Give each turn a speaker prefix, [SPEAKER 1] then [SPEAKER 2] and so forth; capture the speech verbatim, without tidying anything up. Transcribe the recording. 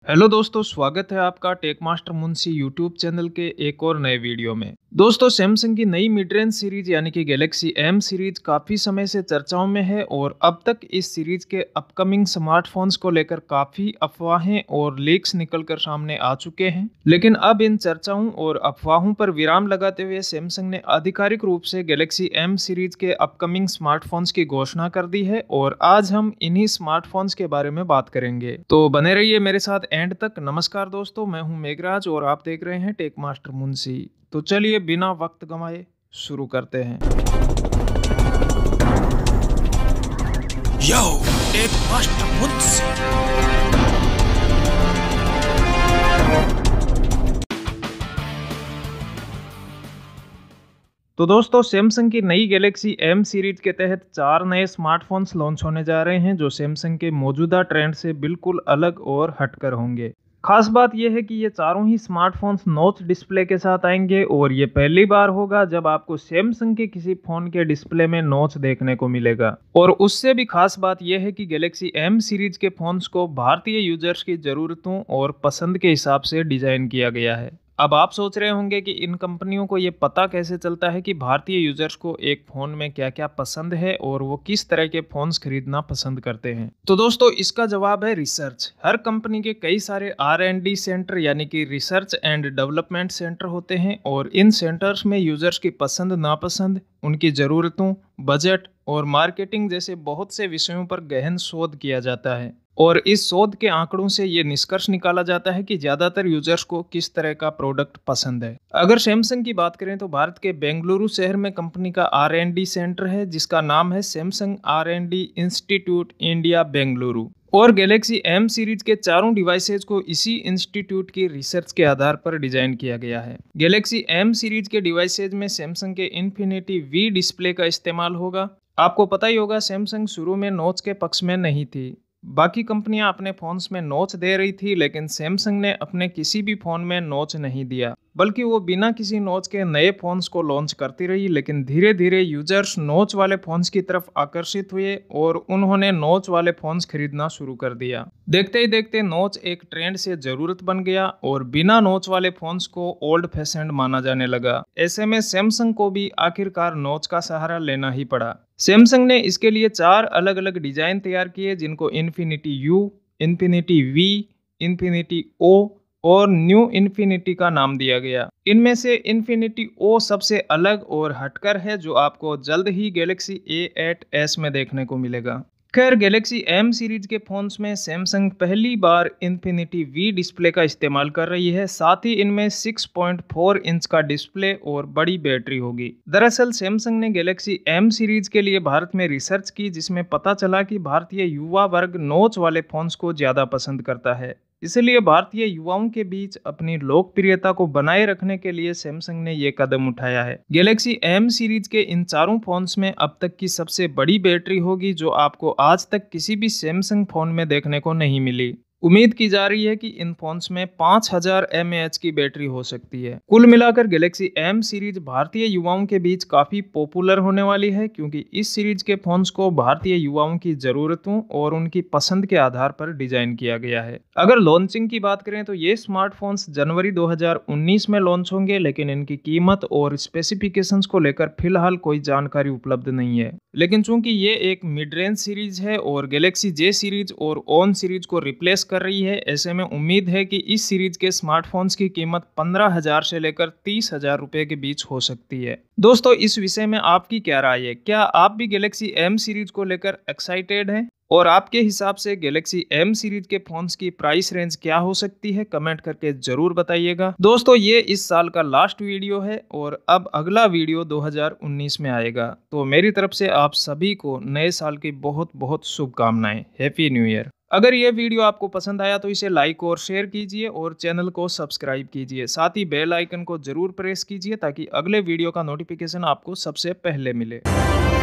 [SPEAKER 1] Hello दोस्तों, स्वागत है आपका tech master Munshi YouTube channel के एक और नए वीडियो में। दोस्तों, सैमसंग की नई मिड रेंज सीरीज यानी कि गैलेक्सी एम सीरीज काफ़ी समय से चर्चाओं में है और अब तक इस सीरीज के अपकमिंग स्मार्टफोन्स को लेकर काफ़ी अफवाहें और लीक्स निकलकर सामने आ चुके हैं। लेकिन अब इन चर्चाओं और अफवाहों पर विराम लगाते हुए सैमसंग ने आधिकारिक रूप से गैलेक्सी एम सीरीज के अपकमिंग स्मार्टफोन्स की घोषणा कर दी है और आज हम इन्हीं स्मार्टफोन्स के बारे में बात करेंगे। तो बने रहिए मेरे साथ एंड तक। नमस्कार दोस्तों, मैं हूं मेघराज और आप देख रहे हैं टेक मास्टर मुंशी। तो चलिए बिना वक्त गंवाए शुरू करते हैं।
[SPEAKER 2] Yo tech master Munshi.
[SPEAKER 1] तो दोस्तों, सैमसंग की नई गैलेक्सी एम सीरीज के तहत चार नए स्मार्टफोन्स लॉन्च होने जा रहे हैं जो सैमसंग के मौजूदा ट्रेंड से बिल्कुल अलग और हटकर होंगे। खास बात यह है कि ये चारों ही स्मार्टफोन्स नॉच डिस्प्ले के साथ आएंगे और ये पहली बार होगा जब आपको सैमसंग के किसी फोन के डिस्प्ले में नॉच देखने को मिलेगा। और उससे भी खास बात यह है कि गैलेक्सी एम सीरीज के फोन्स को भारतीय यूजर्स की जरूरतों और पसंद के हिसाब से डिजाइन किया गया है। अब आप सोच रहे होंगे कि इन कंपनियों को ये पता कैसे चलता है कि भारतीय यूजर्स को एक फ़ोन में क्या क्या पसंद है और वो किस तरह के फ़ोन्स खरीदना पसंद करते हैं। तो दोस्तों, इसका जवाब है रिसर्च। हर कंपनी के कई सारे आर एंड डी सेंटर यानी कि रिसर्च एंड डेवलपमेंट सेंटर होते हैं और इन सेंटर्स में यूजर्स की पसंद नापसंद, उनकी ज़रूरतों, बजट और मार्केटिंग जैसे बहुत से विषयों पर गहन शोध किया जाता है। और इस शोध के आंकड़ों से ये निष्कर्ष निकाला जाता है कि ज्यादातर यूजर्स को किस तरह का प्रोडक्ट पसंद है। अगर सैमसंग की बात करें तो भारत के बेंगलुरु शहर में कंपनी का आर एंड डी सेंटर है जिसका नाम है Samsung R and D institute India Bengaluru. और गैलेक्सी एम सीरीज के चारों डिवाइसेज को इसी इंस्टीट्यूट की रिसर्च के आधार पर डिजाइन किया गया है। गैलेक्सी एम सीरीज के डिवाइसेज में सैमसंग के इन्फिनिटी वी डिस्प्ले का इस्तेमाल होगा। आपको पता ही होगा, सैमसंग शुरू में नॉच के पक्ष में नहीं थी। बाकी कंपनियां अपने फोन्स में नॉच दे रही थी, लेकिन सैमसंग ने अपने किसी भी फोन में नॉच नहीं दिया, बल्कि वो बिना किसी नॉच के नए फोन्स को लॉन्च करती रही। लेकिन धीरे धीरे यूजर्स नॉच वाले फोन्स की तरफ आकर्षित हुए और उन्होंने नॉच वाले फोन्स खरीदना शुरू कर दिया। देखते ही देखते नॉच एक ट्रेंड से जरूरत बन गया और बिना नॉच वाले फोन्स को ओल्ड फैशन्ड माना जाने लगा। ऐसे में सैमसंग को भी आखिरकार नॉच का सहारा लेना ही पड़ा। सैमसंग ने इसके लिए चार अलग अलग डिजाइन तैयार किए जिनको infinity U, infinity V, infinity O और न्यू इन्फिनिटी का नाम दिया गया। इनमें से इन्फिनिटी ओ सबसे अलग और हटकर है जो आपको जल्द ही गैलेक्सी ए एट एस में देखने को मिलेगा। खैर, गैलेक्सी एम सीरीज के फोन्स में सैमसंग पहली बार इन्फिनिटी वी डिस्प्ले का इस्तेमाल कर रही है। साथ ही इनमें सिक्स पॉइंट फोर इंच का डिस्प्ले और बड़ी बैटरी होगी। दरअसल सैमसंग ने गैलेक्सी एम सीरीज के लिए भारत में रिसर्च की जिसमें पता चला कि भारतीय युवा वर्ग नॉच वाले फोन्स को ज्यादा पसंद करता है। इसलिए भारतीय युवाओं के बीच अपनी लोकप्रियता को बनाए रखने के लिए सैमसंग ने यह कदम उठाया है। गैलेक्सी एम सीरीज के इन चारों फोन्स में अब तक की सबसे बड़ी बैटरी होगी जो आपको आज तक किसी भी सैमसंग फोन में देखने को नहीं मिली। उम्मीद की जा रही है कि इन फोन्स में पाँच हज़ार एम ए एच की बैटरी हो सकती है। कुल मिलाकर गैलेक्सी एम सीरीज भारतीय युवाओं के बीच काफी पॉपुलर होने वाली है क्योंकि इस सीरीज के फोन्स को भारतीय युवाओं की जरूरतों और उनकी पसंद के आधार पर डिजाइन किया गया है। अगर लॉन्चिंग की बात करें तो ये स्मार्टफोन्स जनवरी दो हज़ार उन्नीस में लॉन्च होंगे, लेकिन इनकी कीमत और स्पेसिफिकेशंस को लेकर फिलहाल कोई जानकारी उपलब्ध नहीं है। लेकिन चूंकि ये एक मिड रेंज सीरीज है और गैलेक्सी जे सीरीज और ऑन सीरीज को रिप्लेस कर रही है, ऐसे में उम्मीद है कि इस सीरीज के स्मार्टफोन्स की कीमत पंद्रह हजार से लेकर तीस हजार रुपए के बीच हो सकती है। दोस्तों, इस विषय में आपकी क्या राय है? क्या आप भी गैलेक्सी एम सीरीज को लेकर एक्साइटेड हैं? और आपके हिसाब से गैलेक्सी एम सीरीज के फोन्स की प्राइस रेंज क्या हो सकती है? कमेंट करके जरूर बताइएगा। दोस्तों, ये इस साल का लास्ट वीडियो है और अब अगला वीडियो दो हज़ार उन्नीस में आएगा। तो मेरी तरफ से आप सभी को नए साल की बहुत बहुत शुभकामनाएं। Happy new year. अगर ये वीडियो आपको पसंद आया तो इसे लाइक और शेयर कीजिए और चैनल को सब्सक्राइब कीजिए। साथ ही बेल आइकन को जरूर प्रेस कीजिए ताकि अगले वीडियो का नोटिफिकेशन आपको सबसे पहले मिले।